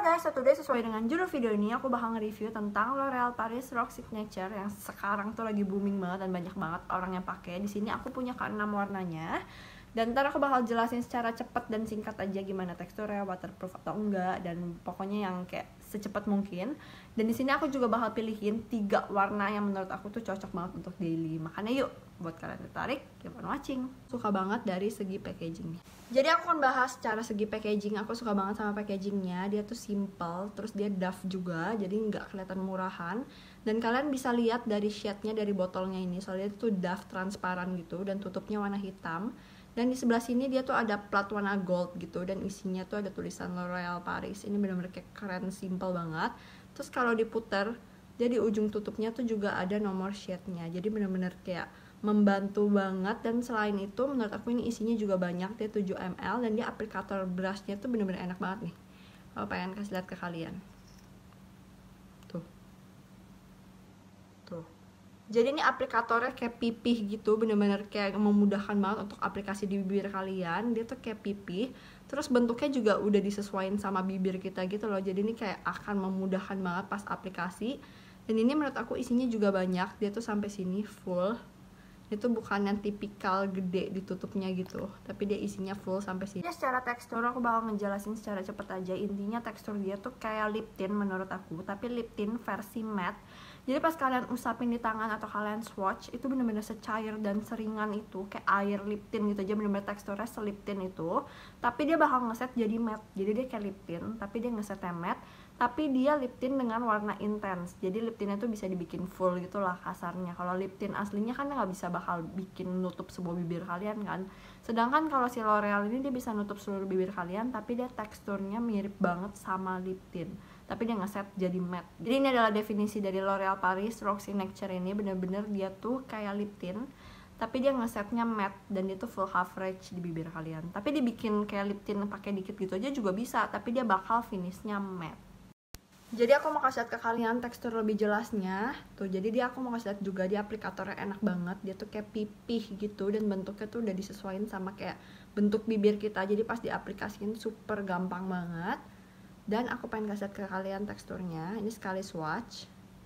guys, so today sesuai dengan judul video ini aku bakal nge-review tentang L'Oreal Paris Rock Signature yang sekarang tuh lagi booming banget dan banyak banget orang yang pakai. Di sini aku punya ke-6 warnanya. Dan ntar aku bakal jelasin secara cepat dan singkat aja gimana teksturnya, waterproof atau enggak, dan pokoknya yang kayak secepat mungkin. Dan di sini aku juga bakal pilihin 3 warna yang menurut aku tuh cocok banget untuk daily. Makanya yuk, buat kalian tertarik, keep on watching. Suka banget dari segi packagingnya. Jadi aku akan bahas secara segi packaging. Aku suka banget sama packagingnya. Dia tuh simple, terus dia doff juga, jadi nggak kelihatan murahan. Dan kalian bisa lihat dari shade-nya dari botolnya ini, soalnya itu tuh doff transparan gitu, dan tutupnya warna hitam. Dan di sebelah sini dia tuh ada plat warna gold gitu, dan isinya tuh ada tulisan L'Oreal Paris. Ini bener-bener kayak keren, simple banget. Terus kalau diputer, jadi ujung tutupnya tuh juga ada nomor shade-nya. Jadi bener-bener kayak membantu banget. Dan selain itu menurut aku ini isinya juga banyak, dia 7 ml, dan dia aplikator brushnya tuh bener-bener enak banget nih. Kalau pengen kasih lihat ke kalian, tuh jadi ini aplikatornya kayak pipih gitu, bener-bener kayak memudahkan banget untuk aplikasi di bibir kalian. Dia tuh kayak pipih, terus bentuknya juga udah disesuaikan sama bibir kita gitu loh, jadi ini kayak akan memudahkan banget pas aplikasi. Dan ini menurut aku isinya juga banyak, dia tuh sampai sini full. Itu bukan yang tipikal gede ditutupnya gitu, tapi dia isinya full sampai sini. Ya, secara tekstur aku bakal ngejelasin secara cepet aja. Intinya tekstur dia tuh kayak lip tint menurut aku, tapi lip tint versi matte. Jadi pas kalian usapin di tangan atau kalian swatch, itu bener-bener secair dan seringan itu, kayak air lip tint gitu aja, bener-bener teksturnya selip tint itu. Tapi dia bakal ngeset jadi matte, jadi dia kayak lip tint, tapi dia ngesetnya matte. Tapi dia lip tint dengan warna intens, jadi lip tintnya tuh bisa dibikin full gitu lah kasarnya. Kalau lip tint aslinya kan nggak bisa bakal bikin nutup sebuah bibir kalian kan. Sedangkan kalau si L'Oreal ini dia bisa nutup seluruh bibir kalian, tapi dia teksturnya mirip banget sama lip tint, tapi dia ngeset jadi matte. Jadi ini adalah definisi dari L'Oreal Paris Rock Signature ini, bener-bener dia tuh kayak lip tint, tapi dia ngesetnya matte, dan dia tuh full coverage di bibir kalian. Tapi dibikin kayak lip tint pakai dikit gitu aja juga bisa, tapi dia bakal finishnya matte. Jadi aku mau kasih lihat ke kalian tekstur lebih jelasnya. Tuh, jadi aku mau kasih lihat juga di aplikatornya enak banget. Dia tuh kayak pipih gitu, dan bentuknya tuh udah disesuaikan sama kayak bentuk bibir kita. Jadi pas diaplikasiin super gampang banget. Dan aku pengen kasih lihat ke kalian teksturnya. Ini sekali swatch.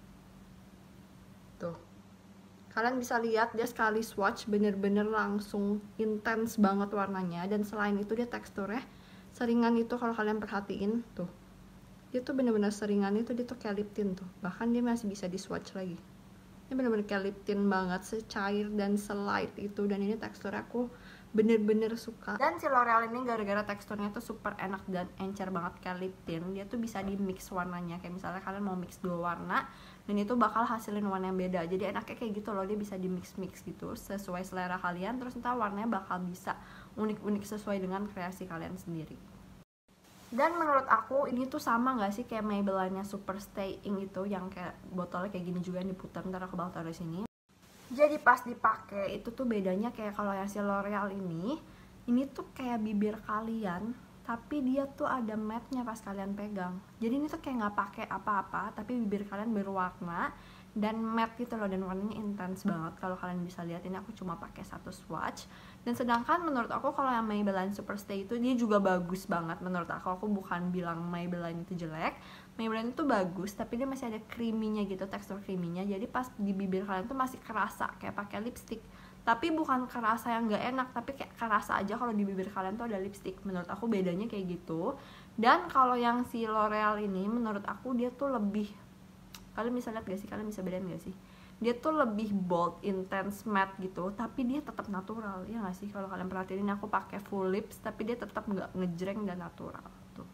Tuh. Kalian bisa lihat dia sekali swatch bener-bener langsung intens banget warnanya. Dan selain itu dia teksturnya seringan itu, kalau kalian perhatiin tuh. Dia tuh bener-bener seringan itu, dia tuh kayak lip tint tuh. Bahkan dia masih bisa di swatch lagi. Ini bener-bener kayak lip tint banget, secair dan selight itu. Dan ini teksturnya aku bener-bener suka. Dan si L'Oreal ini gara-gara teksturnya tuh super enak dan encer banget kayak lip tint, dia tuh bisa di mix warnanya. Kayak misalnya kalian mau mix 2 warna, dan itu bakal hasilin warna yang beda. Jadi enaknya kayak gitu loh, dia bisa di mix-mix gitu sesuai selera kalian. Terus entah warnanya bakal bisa unik-unik sesuai dengan kreasi kalian sendiri. Dan menurut aku ini tuh sama gak sih kayak Maybelline-nya Super Stay Ink itu, yang kayak botolnya kayak gini juga yang diputar. Ntar aku bakal taruh di sini. Jadi pas dipakai itu tuh bedanya kayak kalau yang si L'Oreal ini tuh kayak bibir kalian, tapi dia tuh ada matte-nya pas kalian pegang. Jadi ini tuh kayak nggak pakai apa-apa, tapi bibir kalian berwarna dan matte gitu loh, dan warnanya intens banget. Kalau kalian bisa lihat, ini aku cuma pakai 1 swatch. Dan sedangkan menurut aku kalau yang Maybelline Superstay itu dia juga bagus banget menurut aku. Aku bukan bilang Maybelline itu jelek, Maybelline itu bagus, tapi dia masih ada creamy-nya gitu, tekstur creamy-nya. Jadi pas di bibir kalian tuh masih kerasa kayak pakai lipstick. Tapi bukan kerasa yang gak enak, tapi kayak kerasa aja kalau di bibir kalian tuh ada lipstick. Menurut aku bedanya kayak gitu. Dan kalau yang si L'Oreal ini menurut aku dia tuh lebih, kalian bisa lihat gak sih, kalian bisa bedain gak sih, dia tuh lebih bold, intense, matte gitu, tapi dia tetap natural, ya gak sih? Kalau kalian perhatiin, aku pakai full lips, tapi dia tetap nggak ngejreng dan natural tuh.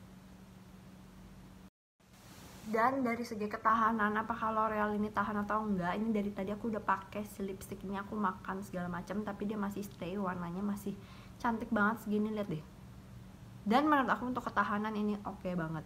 Dan dari segi ketahanan, apakah L'Oreal ini tahan atau enggak, ini dari tadi aku udah pakai si lipstick ini, aku makan segala macam, tapi dia masih stay, warnanya masih cantik banget segini, lihat deh. Dan menurut aku untuk ketahanan ini oke banget.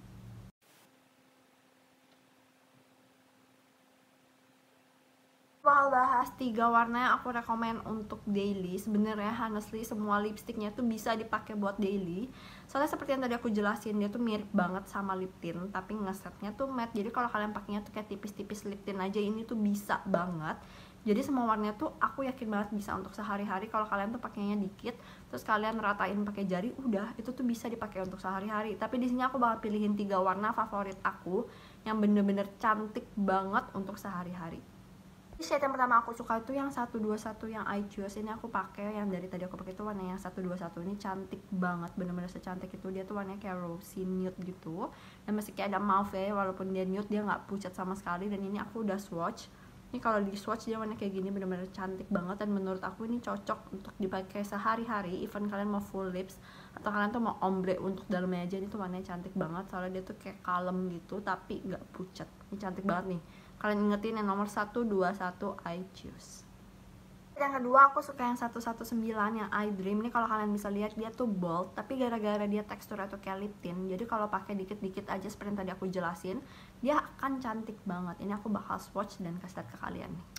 Bakal bahas 3 warna yang aku rekomen untuk daily. Sebenarnya honestly semua lipsticknya tuh bisa dipakai buat daily. Soalnya seperti yang tadi aku jelasin, dia tuh mirip banget sama lip tint, tapi ngesetnya tuh matte. Jadi kalau kalian pakainya tuh kayak tipis-tipis lip tint aja, ini tuh bisa banget. Jadi semua warnanya tuh aku yakin banget bisa untuk sehari-hari. Kalau kalian tuh pakainya dikit, terus kalian ratain pakai jari, udah itu tuh bisa dipakai untuk sehari-hari. Tapi di sini aku bakal pilihin 3 warna favorit aku yang bener-bener cantik banget untuk sehari-hari. Shade yang pertama aku suka itu yang 121 yang I choose. Ini aku pakai, yang dari tadi aku pakai itu warna yang 121. Ini cantik banget, bener-bener secantik itu. Dia tuh warnanya kayak rosy nude gitu, dan masih kayak ada mauve ya, walaupun dia nude dia nggak pucat sama sekali. Dan ini aku udah swatch. Ini kalau di swatch dia warna kayak gini, bener-bener cantik banget. Dan menurut aku ini cocok untuk dipakai sehari-hari. Even kalian mau full lips atau kalian tuh mau ombre untuk dalamnya aja, ini tuh warnanya cantik banget. Soalnya dia tuh kayak kalem gitu tapi nggak pucat. Ini cantik banget nih. Kalian ingetin yang nomor 121 I choose. Yang kedua aku suka yang 119 yang I dream. Ini kalau kalian bisa lihat dia tuh bold, tapi gara-gara dia teksturnya tuh kayak lip tint, jadi kalau pakai dikit-dikit aja seperti yang tadi aku jelasin, dia akan cantik banget. Ini aku bakal swatch dan kasih lihat ke kalian nih.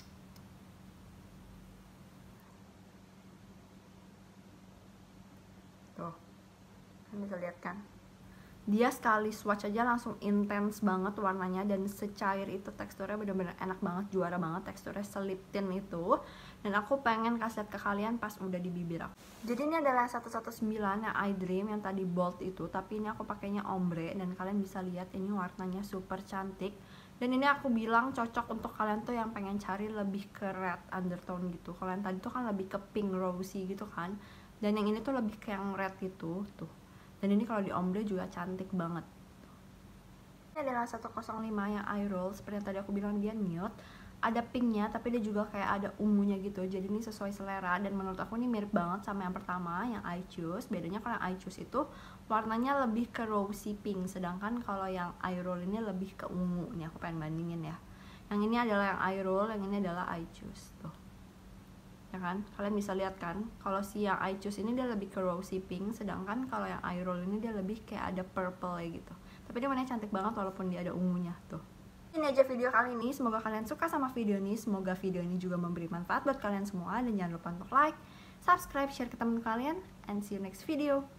Tuh, kalian bisa lihat kan? Dia sekali swatch aja langsung intens banget warnanya, dan secair itu teksturnya, bener-bener enak banget, juara banget teksturnya, selip tint itu. Dan aku pengen kasih lihat ke kalian pas udah di bibir aku. Jadi ini adalah 119 yang I dream yang tadi bold itu, tapi ini aku pakainya ombre, dan kalian bisa lihat ini warnanya super cantik. Dan ini aku bilang cocok untuk kalian tuh yang pengen cari lebih ke red undertone gitu. Kalau yang tadi tuh kan lebih ke pink rosy gitu kan, dan yang ini tuh lebih ke yang red gitu tuh. Dan ini kalau di ombre juga cantik banget. Ini adalah 105 yang eye roll, seperti yang tadi aku bilang dia nude, ada pinknya tapi dia juga kayak ada ungunya gitu. Jadi ini sesuai selera, dan menurut aku ini mirip banget sama yang pertama yang I choose. Bedanya kalau yang I choose itu warnanya lebih ke rosy pink, sedangkan kalau yang eye roll ini lebih ke ungu. Ini aku pengen bandingin ya. Yang ini adalah yang eye roll, yang ini adalah I choose tuh. Ya kan, kalian bisa lihat kan, kalau si yang I choose ini dia lebih ke rosy pink, sedangkan kalau yang eye roll ini dia lebih kayak ada purple gitu. Tapi dia warnanya cantik banget walaupun dia ada ungunya tuh. Ini aja video kali ini, semoga kalian suka sama video ini, semoga video ini juga memberi manfaat buat kalian semua, dan jangan lupa untuk like, subscribe, share ke teman kalian, and see you next video.